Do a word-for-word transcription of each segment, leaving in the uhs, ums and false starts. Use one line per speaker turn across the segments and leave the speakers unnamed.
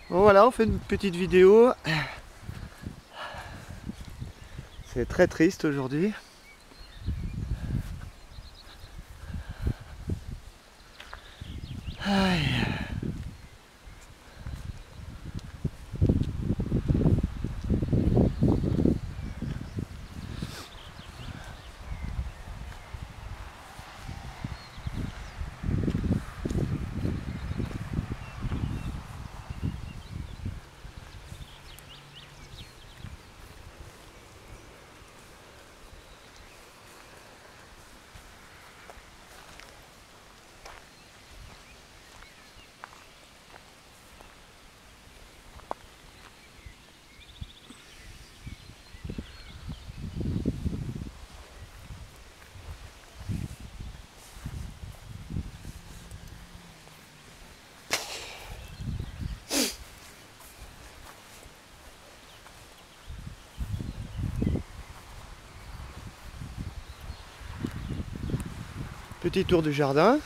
Bon voilà, on fait une petite vidéo. C'est très triste aujourd'hui. Aïe. Petit tour du jardin.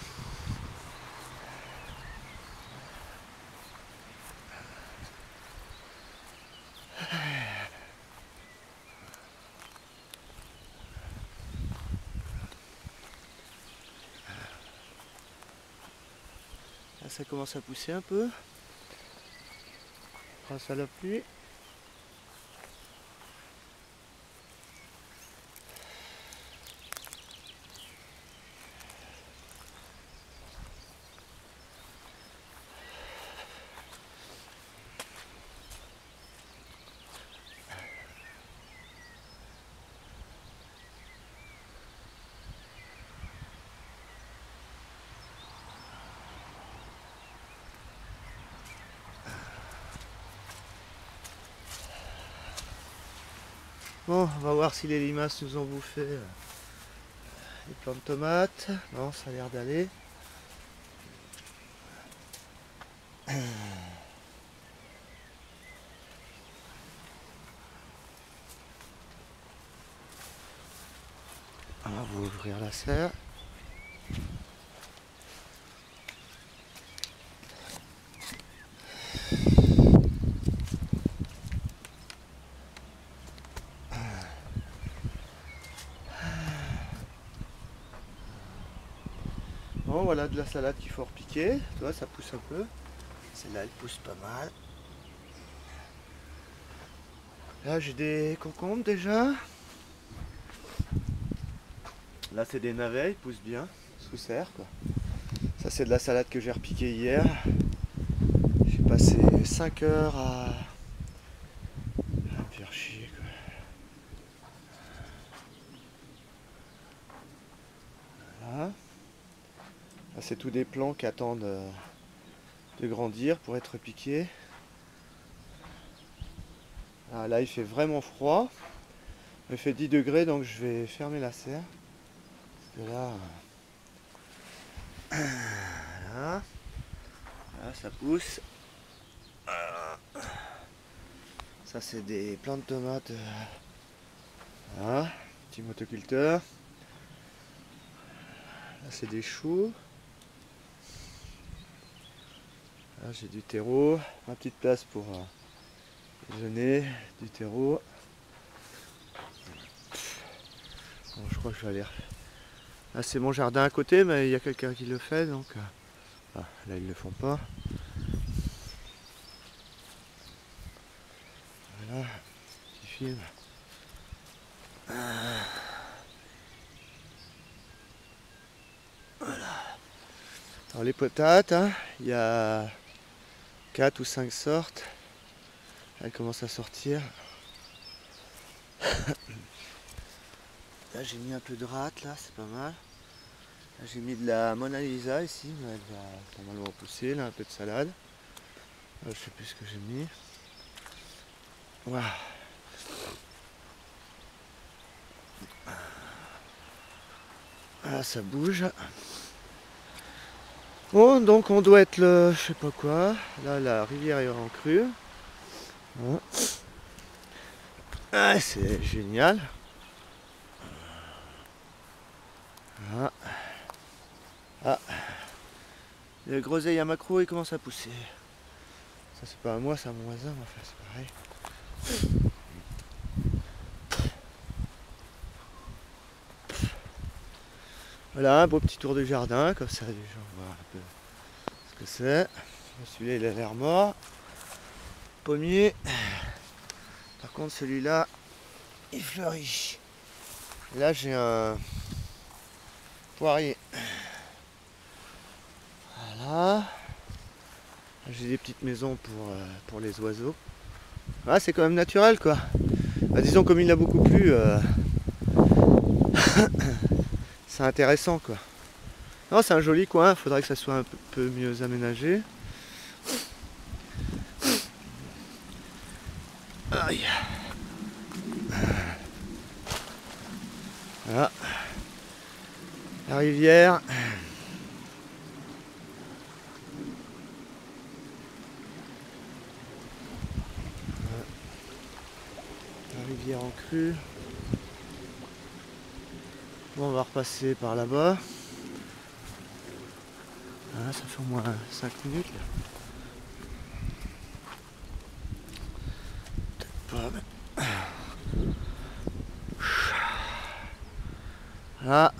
Là, ça commence à pousser un peu grâce à la pluie. Bon, on va voir si les limaces nous ont bouffé euh, les plants de tomates. Non, ça a l'air d'aller. On va ouvrir la serre. Bon, voilà de la salade qu'il faut repiquer. Tu vois, ça pousse un peu. Celle-là, elle pousse pas mal. Là, j'ai des concombres déjà. Là, c'est des navets, ils poussent bien, sous serre, quoi. Ça, c'est de la salade que j'ai repiquée hier. J'ai passé cinq heures à, à me faire chier, quoi. Voilà. Là, c'est tous des plants qui attendent euh, de grandir pour être piqués. Ah, là, il fait vraiment froid. Il fait dix degrés, donc je vais fermer la serre. Parce que là, voilà. Là, ça pousse. Voilà. Ça, c'est des plants de tomates. Voilà, petit motoculteur. Là, c'est des choux. Là, j'ai du terreau. Ma petite place pour euh, déjeuner, du terreau. Bon, je crois que je vais aller. Là, c'est mon jardin à côté, mais il y a quelqu'un qui le fait, donc. euh, Ah, là, ils le font pas. Voilà, petit film. Ah. Voilà. Alors, les patates, hein, il y a quatre ou cinq sortes. Elles commencent à sortir. Là, j'ai mis un peu de rate, là, c'est pas mal. Là, j'ai mis de la Mona Lisa ici, mais elle va normalement pousser. Là, un peu de salade. Là, je sais plus ce que j'ai mis. Voilà. Là, ça bouge. Bon, donc on doit être le, je sais pas quoi. Là, la rivière est en crue. Hein. Ah, c'est génial. Ah. Ah. Le groseille à macro, il commence à pousser. Ça c'est pas à moi, c'est à mon voisin, mais enfin c'est pareil. Voilà, un beau petit tour de jardin, comme ça les gens voient un peu ce que c'est. Celui-là il a l'air mort. Pommier. Par contre celui-là, il fleurit. Et là j'ai un poirier. Voilà. J'ai des petites maisons pour, euh, pour les oiseaux. Ah, c'est quand même naturel quoi. Bah, disons comme il a beaucoup plu, euh... c'est intéressant quoi. Non, c'est un joli coin, il faudrait que ça soit un peu mieux aménagé. Aïe. Voilà. La rivière. La rivière en crue. Bon, on va repasser par là-bas. Ah, ça fait au moins cinq minutes là. Peut-être pas, mais... Là.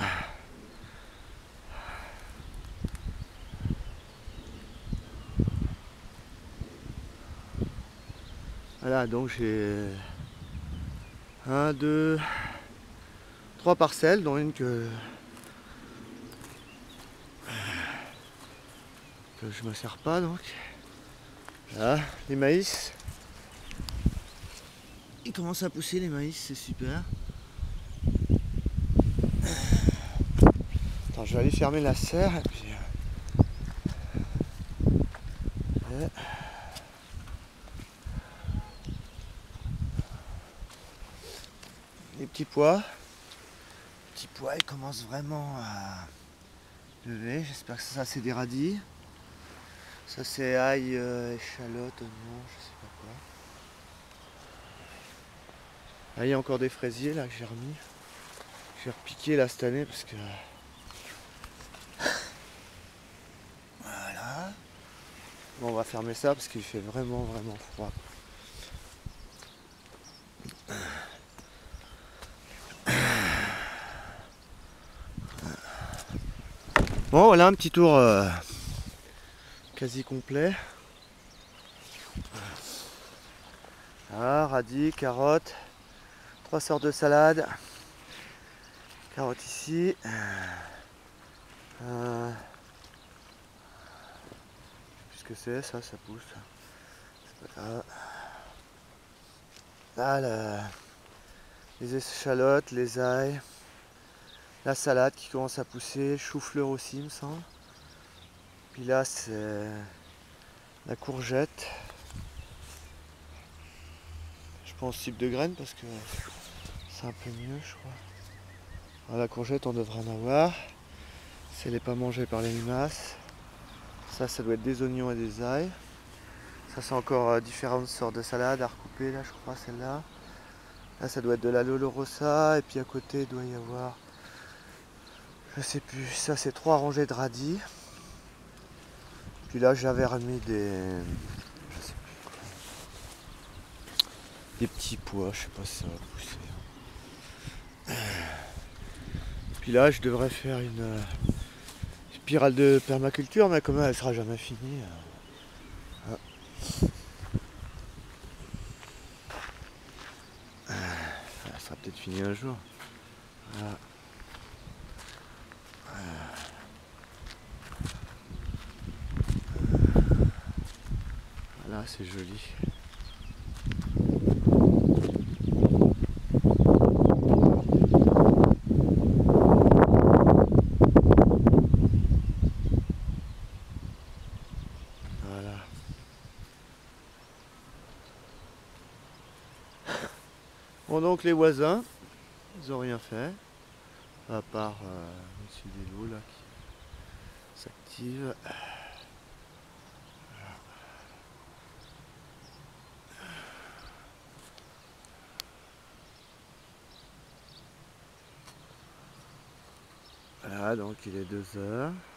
Voilà, donc j'ai un, deux, trois parcelles, dont une que, que je ne me sers pas donc. Là, les maïs. Ils commencent à pousser les maïs, c'est super. Attends, je vais aller fermer la serre et puis. Euh, les petits pois. Les petits pois, ils commencent vraiment à lever. J'espère que ça, c'est des radis. Ça, c'est ail, euh, échalote, oignon, je sais pas quoi. Là, il y a encore des fraisiers là que j'ai remis. J'ai repiqué là cette année parce que. Voilà. Bon, on va fermer ça parce qu'il fait vraiment vraiment froid. Bon, voilà un petit tour euh, quasi complet. Ah, radis, carottes, trois sortes de salades. Carottes ici. Euh, Qu'est-ce que c'est ça, ça pousse. C'est pas grave. Là, la, les échalotes, les ails, la salade qui commence à pousser, chou-fleur aussi, il me semble. Puis là, c'est la courgette. Je pense type de graines parce que c'est un peu mieux, je crois. Alors, la courgette, on devrait en avoir. Si elle n'est pas mangée par les limaces. Ça, ça doit être des oignons et des ails. Ça, c'est encore euh, différentes sortes de salades à recouper, là, je crois, celle-là. Là, ça doit être de la lolo rossa. Et puis à côté, il doit y avoir, je sais plus, ça, c'est trois rangées de radis. Puis là, j'avais remis des, je sais plus quoi, des petits pois, je sais pas si ça va pousser. Puis là, je devrais faire une, euh, spirale de permaculture, mais comme elle sera jamais finie. Euh, ah. Elle sera peut-être finie un jour. Voilà. Voilà, c'est joli. Voilà. Bon, donc les voisins, ils ont rien fait, à part euh, monsieur des lots là qui s'active. Voilà, donc il est deux heures.